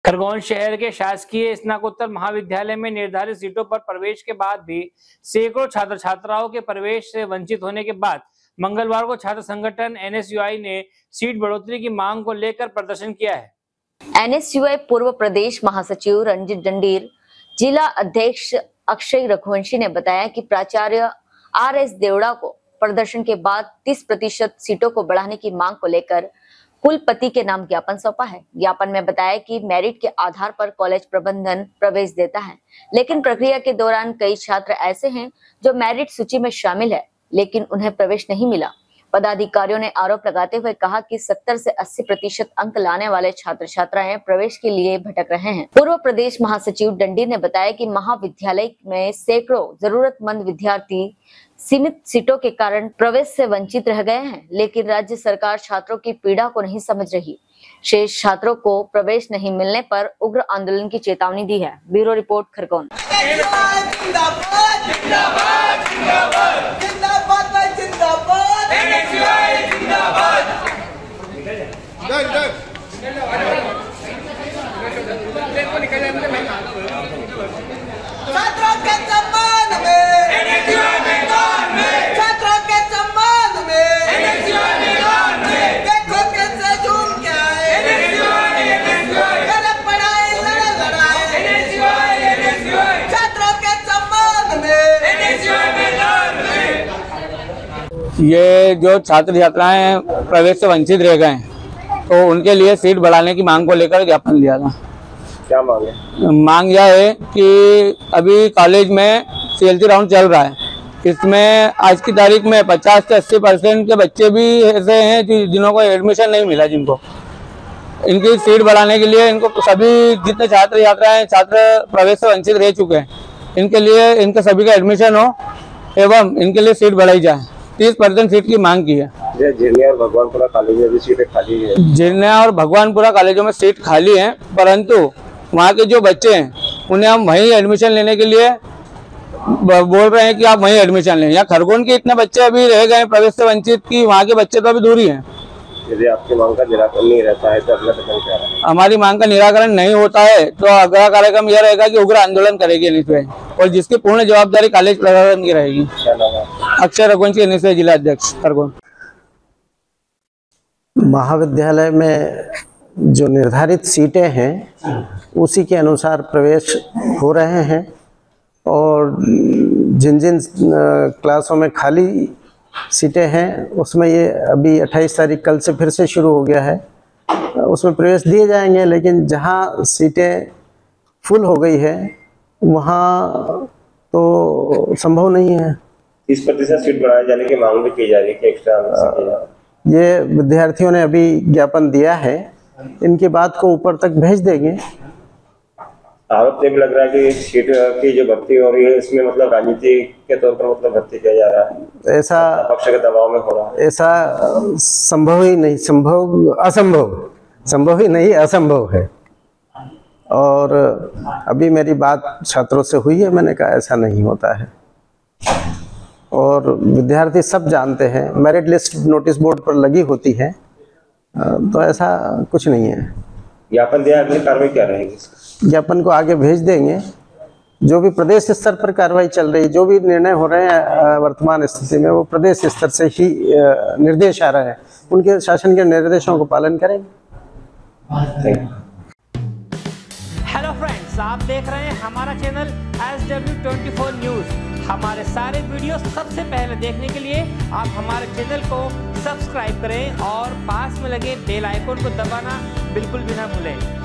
खरगोन शहर के शासकीय स्नातकोत्तर महाविद्यालय में निर्धारित सीटों पर प्रवेश के बाद भी सैकड़ों छात्र छात्राओं के प्रवेश से वंचित होने के बाद मंगलवार को छात्र संगठन एनएसयूआई ने सीट बढ़ोतरी की मांग को लेकर प्रदर्शन किया है। एनएसयूआई पूर्व प्रदेश महासचिव रंजित डंडीर, जिला अध्यक्ष अक्षय रघुवंशी ने बताया कि प्राचार्य आर.एस. देवड़ा को प्रदर्शन के बाद 30% सीटों को बढ़ाने की मांग को लेकर कुलपति के नाम ज्ञापन सौंपा है। ज्ञापन में बताया कि मेरिट के आधार पर कॉलेज प्रबंधन प्रवेश देता है, लेकिन प्रक्रिया के दौरान कई छात्र ऐसे हैं जो मेरिट सूची में शामिल है, लेकिन उन्हें प्रवेश नहीं मिला। पदाधिकारियों ने आरोप लगाते हुए कहा कि 70 से 80% अंक लाने वाले छात्र छात्राएं प्रवेश के लिए भटक रहे हैं। पूर्व प्रदेश महासचिव डंडीर ने बताया कि महाविद्यालय में सैकड़ों जरूरतमंद विद्यार्थी सीमित सीटों के कारण प्रवेश से वंचित रह गए हैं, लेकिन राज्य सरकार छात्रों की पीड़ा को नहीं समझ रही। शेष छात्रों को प्रवेश नहीं मिलने पर उग्र आंदोलन की चेतावनी दी है। Bureau report, Khargone. छात्रों के सम्मान में, छात्रों के सम्मान में, देखो कैसे झूम के आए, गलत पढ़ाई लड़ाई, छात्रों के सम्मान में। ये जो छात्र छात्राएं प्रवेश से वंचित रह गए हैं, तो उनके लिए सीट बढ़ाने की मांग को लेकर ज्ञापन दिया था। क्या मांग है? मांग यह है कि अभी कॉलेज में सीएलसी राउंड चल रहा है। इसमें आज की तारीख में 50 से 80% के बच्चे भी ऐसे हैं जिन्हों को एडमिशन नहीं मिला। जिनको इनकी सीट बढ़ाने के लिए इनको सभी जितने छात्र छात्राएं छात्र प्रवेश से वंचित रह चुके हैं, इनके लिए इनके सभी का एडमिशन हो एवं इनके लिए सीट बढ़ाई जाए। 30% सीट की मांग की है। झिरनिया और भगवानपुरा कॉलेज में भी सीटें खाली है। झिरनिया और भगवानपुरा कॉलेजों में सीट खाली है, परंतु वहाँ के जो बच्चे हैं उन्हें हम वहीं एडमिशन लेने के लिए बोल रहे हैं कि आप वहीं एडमिशन लें। यहाँ खरगोन के इतने बच्चे अभी रह गए प्रवेश से वंचित की वहाँ के बच्चे तो अभी दूर ही हैं। यदि आपकी मांग का निराकरण नहीं रहता है तो अगला कदम क्या रहेगा? हमारी मांग का निराकरण नहीं होता है तो अगला कार्यक्रम यह रहेगा कि उग्र आंदोलन करेगी एनएसयूआई, और जिसकी पूर्ण जवाबदारी कॉलेज प्रशासन की रहेगी। क्या नाम है? अक्षय रघुवंशी, एनएसयूआई जिला अध्यक्ष, खरगोन। महाविद्यालय में जो निर्धारित सीटें हैं उसी के अनुसार प्रवेश हो रहे हैं, और जिन जिन क्लासों में खाली सीटें हैं उसमें ये अभी 28 तारीख कल से फिर से शुरू हो गया है, उसमें प्रवेश दिए जाएंगे। लेकिन जहां सीटें फुल हो गई है वहां तो संभव नहीं है। 30% सीट बढ़ाए जाने की मांग भी की जा रही है कि एक्स्ट्रा ये विद्यार्थियों ने अभी ज्ञापन दिया है, इनकी बात को ऊपर तक भेज देंगे। आरोप ये भी लग रहा है कि सीट की जो भर्ती हो रही है इसमें मतलब राजनीति के तौर पर मतलब भर्ती किया जा रहा है, ऐसा पक्ष के दबाव में हो रहा है। ऐसा संभव ही नहीं, संभव ही नहीं, असंभव है। और अभी मेरी बात छात्रों से हुई है, मैंने कहा ऐसा नहीं होता है, और विद्यार्थी सब जानते हैं, मेरिट लिस्ट नोटिस बोर्ड पर लगी होती है, तो ऐसा कुछ नहीं है। ज्ञापन दिया, अगली कार्रवाई क्या रहेगी? ज्ञापन को आगे भेज देंगे। जो भी प्रदेश स्तर पर कार्रवाई चल रही, जो भी निर्णय हो रहे हैं वर्तमान स्थिति में, वो प्रदेश स्तर से ही निर्देश आ रहे हैं, उनके शासन के निर्देशों को पालन करेंगे। हेलो फ्रेंड्स, आप देख रहे हैं हमारा चैनल SW24 न्यूज। हमारे सारे वीडियो सबसे पहले देखने के लिए आप हमारे चैनल को सब्सक्राइब करें और पास में लगे बेल आइकन को दबाना बिल्कुल भी ना भूलें।